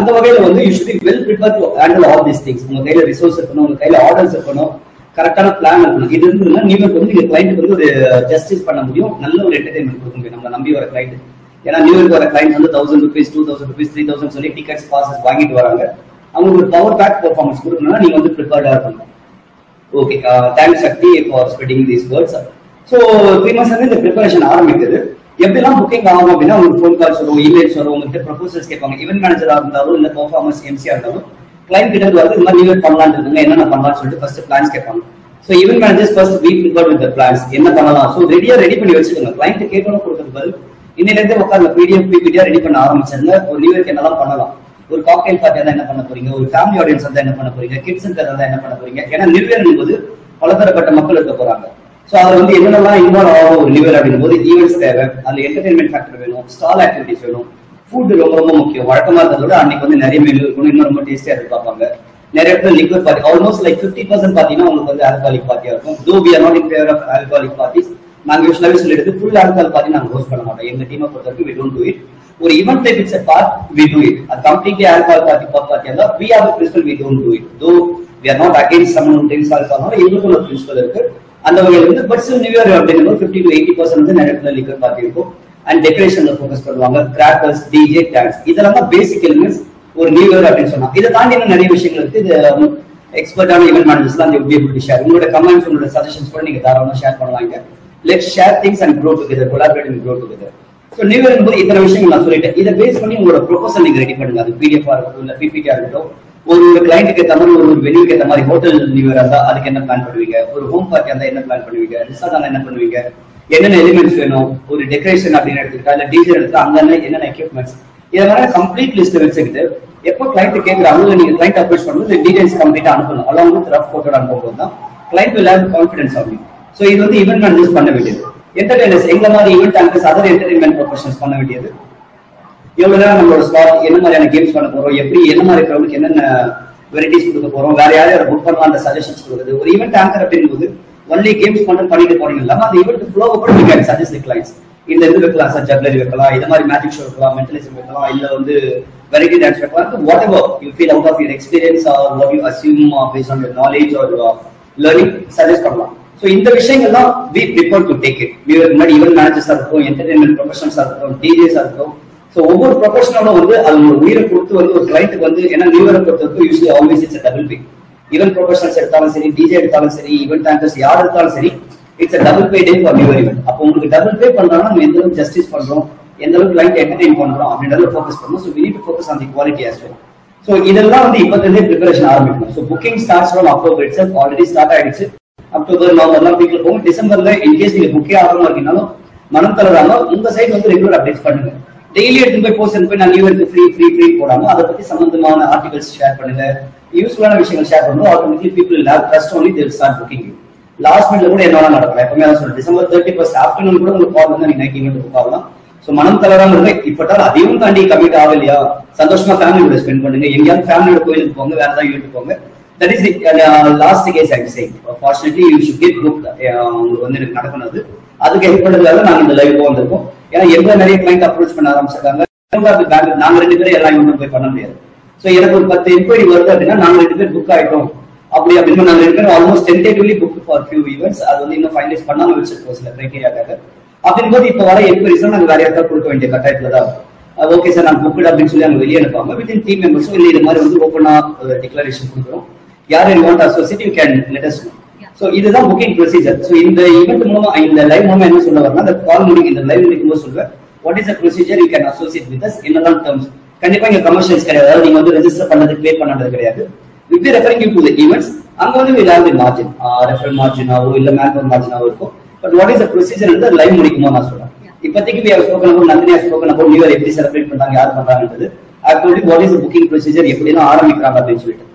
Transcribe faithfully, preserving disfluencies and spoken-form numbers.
அந்த வகையில வந்து you should be well prepared to handle all these things. உங்க கையில ரிசோர்ஸ் இருக்கணும், உங்க கையில ஆர்டர்ஸ் இருக்கணும், கரெக்டான பிளான் இருக்கணும். இது இருந்ததுன்னா நீங்க வந்து நீங்க கிளைண்ட்டுக்கு வந்து ஒரு ஜஸ்டிஸ் பண்ண முடியும், நல்ல ஒரு என்டர்டைன்மெண்ட் கொடுக்க முடியும். நம்ம நம்பி வர கிளைண்ட், ஏன்னா நியூ இயர்க்கு வர கிளைண்ட் வந்து thousand rupees two thousand rupees three thousand சொல்லி டிக்கெட்ஸ் பாசஸ் வாங்கிட்டு வராங்க. அவங்களுக்கு ஒரு பவர் பேக் பெர்ஃபார்மன்ஸ் கொடுக்கணும்னா நீங்க வந்து ப்ரிப்பேர்டா இருக்கணும். Okay, thanks Shakti for spreading these words. So three months வந்து இந்த ப்ரிப்பரேஷன் ஆரம்பிக்குது. எப்படிலாம் புக்கிங் ஆகும் அப்படின்னா உங்களுக்கு ஃபோன் கால்ஸ் வரும், இமெயில்ஸ் வரும், உங்ககிட்ட ப்ரொபோசல்ஸ் கேட்பாங்க. ஈவென்ட் மேனேஜரா இருந்தாலும் இல்ல பெர்ஃபார்மன்ஸ் எம்சியா இருந்தாலும் கிளைண்ட் கிட்ட வந்து இந்த மாதிரி நியூ இயர் பண்ணலாம்னு இருக்காங்க, என்னென்ன பண்ணலாம்னு சொல்லிட்டு ஃபர்ஸ்ட் பிளான்ஸ் கேட்பாங்க. So event managers first be prepared with the plans, என்ன பண்ணலாம். ஸோ ரெடியா ரெடி பண்ணி வச்சுக்கோங்க. கிளைண்ட் கேட்கணும் கொடுக்கறது பதில் இன்னையில இருந்தே உட்காந்து பிடிஎஃப் பிபிடியா ரெடி பண்ண ஆரம்பிச்சிருங்க. ஒரு நியூ இயர்க்கு என்னெல்லாம் பண்ணலாம், ஒரு காக்டெயில் பார்ட்டியா தான் என்ன பண்ண போறீங்க, ஒரு ஃபேமிலி ஆடியன்ஸ் வந்து என்ன பண்ண போறீங்க, கிட்ஸ் தான் என்ன பண்ண போறீங்க. ஏன்னா நியூ இயர் என்பது பலதரப்பட்ட மக்கள் இருக்க போறாங்க. ஸோ அதுல வந்து என்னென்னலாம் இன்வால்வ் ஆகும் ஒரு நியூ இயர் அப்படிங்கும் போது ஈவெண்ட்ஸ் தேவை, அதுல என்டர்டைன்மெண்ட் ஃபேக்டர் வேணும், ஸ்டால் ஆக்டிவிட்டிஸ் வேணும், ஃபுட் ரொம்ப ரொம்ப முக்கியம். வழக்கமா இருக்கிறத விட அன்னைக்கு வந்து நிறைய மெனு இருக்கணும், இன்னும் ரொம்ப டேஸ்டியா எதிர்பார்ப்பாங்க. நிறைய இடத்துல liquid party, almost like fifty percent பாத்தீங்கன்னா உங்களுக்கு வந்து ஆல்கஹாலிக் பார்ட்டியா இருக்கும். Though we are not in favour of alcoholic parties. நாங்க யூஸ்வலாவே சொல்லிட்டு ஃபுல் ஆல்கஹால் பார்ட்டி நாங்க ஹோஸ்ட் பண்ண மாட்டோம். எங்க டீமை பொறுத்த வரைக்கும் வி டோன்ட் டு இட். ஒரு event type it's a part, we do it. அது completely alcohol party bar party இருந்தா we have a principle, we don't do it. Though we are not against someone who drinks alcohol, எங்களுக்கு ஒரு principle இருக்கு. அந்த வகையில் வந்து but still new year அப்படிங்கிறது fifty to eighty percent வந்து நிறைய இடத்துல லிக்கர் பார்ட்டி இருக்கும். அண்ட் டெக்கரேஷன்ல ஃபோக்கஸ் பண்ணுவாங்க, கிராக்கர்ஸ், டிஜே, டான்ஸ், இதெல்லாம் தான் பேசிக் எலிமெண்ட்ஸ் ஒரு நியூ இயர் அப்படின்னு சொன்னா. இதை தாண்டி இன்னும் நிறைய விஷயங்கள் இருக்கு. இது எக்ஸ்பர்ட்டான ஈவென்ட் மேனேஜர்ஸ்லாம் அந்த எப்படி எப்படி ஷேர், உங்களோட கமெண்ட்ஸ், உங்களோட சஜஷன்ஸ் கூட நீங்க தாராளமாக ஷேர் பண்ணுவாங்க. Let's share things and grow together, collaborate and grow together. So new year போது இத்தனை விஷயங்கள் நான் சொல்லிட்டேன். இதை பேஸ் பண்ணி உங்களோட ப்ரொபோசல் நீங்க ரெடி பண்ணுங்க. அது பிடிஎஃபா இருக்கட்டும், இல்ல பிபிடியா இருக்கட்டும். ஒரு ஒரு கிளைண்ட்டுக்கு ஏற்ற மாதிரி, ஒரு ஒரு வெளியூக்கு ஏற்ற மாதிரி ஹோட்டல் நியூ இயர் இருந்தா அதுக்கு என்ன பிளான் பண்ணுவீங்க, ஒரு ஹோம் பார்ட்டி இருந்தா என்ன பிளான் பண்ணுவீங்க, ரிசார்ட் இருந்தா என்ன பண்ணுவீங்க, என்னென்ன எலிமெண்ட்ஸ் வேணும், ஒரு டெக்கரேஷன் அப்படின்னு எடுத்துக்கிட்டா இல்ல டிஜே எடுத்தா அங்க என்னென்ன எக்யூப்மெண்ட்ஸ், இதை மாதிரி கம்ப்ளீட் லிஸ்ட் வச்சுக்கிட்டு எப்போ கிளைண்ட் கேட்கறாங்க நீங்க கிளைண்ட் அப்ரோச் பண்ணும்போது டீடைல்ஸ் கம்ப்ளீட்டா அனுப்பணும். அலாங் வித் ரஃப் போட்டோ அனுப்பும்போது தான் கிளைண்ட் வில் ஹேவ் கான்ஃபிடன்ஸ் ஆகும். ஸோ இது வந்து ஈவென்ட் மேனேஜர்ஸ் பண்ண வேண்டியது. என்டர்டைனர்ஸ் எங்க மாதிரி event anchors, other entertainment professionals பண்ண வேண்டியது. எவ்வளவு நேரம் நம்மளோட ஸ்லாட், என்ன மாதிரியான கேம்ஸ் பண்ண போறோம், எப்படி என்ன மாதிரி கிரௌடுக்கு என்னென்ன வெரைட்டிஸ் கொடுக்க போறோம், வேற யாரையும் புக் பண்ணலாம் அந்த சஜஷன்ஸ் கொடுக்குறது. ஒரு ஈவென்ட் ஆங்கர் அப்படிங்கும்போது ஒன்லி கேம்ஸ் மட்டும் பண்ணிட்டு போறீங்க இல்லாம அந்த ஈவென்ட் ஃப்ளோவை கூட நீங்க சஜஸ்ட் கிளைண்ட்ஸ். இந்த இது வைக்கலாம் சார், ஜக்லரி வைக்கலாம், இந்த மாதிரி மேஜிக் ஷோ வைக்கலாம், மென்டலிசம் வைக்கலாம், இல்ல வந்து வெரைட்டி டான்ஸ் வைக்கலாம். Whatever you feel out of your experience or what you assume based on your knowledge or learning suggest பண்ணலாம். ஸோ இந்த விஷயங்கள்லாம் we prefer to take it. முன்னாடி ஈவென்ட் மேனேஜர்ஸா இருக்கும், என்டர்டைன்மெண்ட் ப்ரொஃபஷனல்ஸா இருக்கும், டிஜேஸா இருக்கும். ஸோ ஒவ்வொரு ப்ரொஃபஷனலும் வந்து அது ஒரு உயிரை கொடுத்து வந்து ஒரு கிளைண்ட்டுக்கு வந்து ஏன்னா நியூ இயரை பொறுத்தவரைக்கும் usually always it's double pay. Event professionals எடுத்தாலும் சரி, டிஜே எடுத்தாலும் சரி, ஈவென்ட் ஆங்கர்ஸ் யார் எடுத்தாலும் சரி, it's a double pay day for new event. அப்போ உங்களுக்கு டபுள் பே பண்றாங்கன்னா நம்ம எந்த அளவுக்கு ஜஸ்டிஸ் பண்றோம், எந்த அளவுக்கு கிளைண்ட் என்டர்டெயின் பண்றோம் அப்படின்றத ஃபோக்கஸ் பண்ணணும். So we need to focus on the quality as well. So இதெல்லாம் வந்து இப்ப இருந்தே ப்ரிப்பரேஷன் ஆரம்பிக்கணும். So booking starts from October it's already start ஆயிடுச்சு. அக்டோபர் நவம்பர்லாம் பீக்கில் போகும். டிசம்பர்ல இன்கேஸ் நீங்க புக்கே ஆகாம இருக்கீங்கனாலும் மனம் தளராம உங்க சைட் வந்து ரெகுலர் அப்டேட்ஸ் பண்ணுங்க. டெய்லி எடுத்து போய் போஸ்ட் போய் நான் நியூ இயர்க்கு ஃப்ரீ ஃப்ரீ ஃப்ரீ போடாம அதை பத்தி சம்பந்தமான ஆர்டிகல்ஸ் ஷேர் பண்ணுங்க, யூஸ்ஃபுல்லான விஷயங்கள் ஷேர் பண்ணுவோம். Automatically people will have trust only they will start booking you. Last மினிட்ல கூட என்ன நடக்கலாம். எப்பவுமே நான் சொல்றேன், டிசம்பர் தேர்ட்டி ஃபர்ஸ்ட் ஆஃப்டர்நூன் கூட உங்களுக்கு கால் வந்து நீங்க நைட் ஈவெண்ட் புக் ஆகலாம். ஸோ மனம் தளராம இருங்க. இப்பட்டாலும் அதையும் தாண்டி கம்மிட் ஆகலையா, சந்தோஷமா ஃபேமிலியோட ஸ்பெண்ட் பண்ணுங்க. எங்கேயாவது ஃபேமிலியோட கோயிலுக்கு போங்க, வேற ஏதாவது ஈவெண்ட் போங்க. That is last case I say. Fortunately you should get book. உங்களுக்கு வந்து எனக்கு நடக்கணுது, அதுக்கு ஹெல்ப் பண்றதுக்காக நாங்க இந்த லைவ் வந்திருக்கோம். ஏன்னா எங்க நிறைய கிளைண்ட் அப்ரோச் பண்ண ஆரம்பிச்சிருக்காங்க. நாங்க ரெண்டு பேரும் எல்லா ஈவெண்ட்டும் போய் பண்ண முடியாது. ஸோ எனக்கு ஒரு பத்து என்கொயரி வருது அப்படின்னா நாங்க ரெண்டு பேர் புக் ஆயிட்டோம் அப்படி அப்படின்னு நாங்க ரெண்டு பேரும் almost tentatively book for few events. அது வந்து இன்னும் ஃபைனலைஸ் பண்ணாம வச்சிருக்கோம் சில கிரைட்டீரியாக்காக. அப்படிங்கும்போது இப்போ வர என்கொயரிஸ் நாங்க வேற யாருக்கா கொடுக்க வேண்டிய கட்டாயத்துல தான். ஓகே சார் நான் புக் அப்படின்னு சொல்லி அவங்க வெளியே அனுப்பாங்க. வித்தின் டீம் மெம்பர்ஸும் இல்லை இது மாதிரி வந்து ஓப்பனா டிக்ளரேஷன் கொடுக்குறோம். யார் you want associate you can let us know. So இதுதான் புக்கிங் ப்ரொசீஜர். ஸோ இந்த ஈவெண்ட் மூலமா இந்த லைவ் மூலமா என்ன சொல்ல வரனா, அந்த கால் முடிக்கும் இந்த லைவ் முடிக்கும்போது சொல்லுவேன் what is the procedure you can associate with us, என்னதான் டர்ம்ஸ். கண்டிப்பா இங்க கமர்ஷியல்ஸ் கிடையாது, அதாவது நீங்க வந்து ரெஜிஸ்டர் பண்ணது பே பண்ணது கிடையாது. With referring you to the events, அங்க வந்து will have the margin, referral மார்ஜினாவோ இல்ல மேன்பவர் மார்ஜினாவோ இருக்கும். But what is the procedure வந்து லைவ் முடிக்கும்போது நான் சொல்றேன். இப்போதைக்கு we have spoken about Nandhini has spoken about new year எப்படி செலிப்ரேட் பண்றாங்க, யார் பண்றாங்கன்றது. Actually what is the booking procedure, எப்படி எல்லாம் ஆரம்பிக்கிறாங்க அப்படின்னு சொல்லிட்டு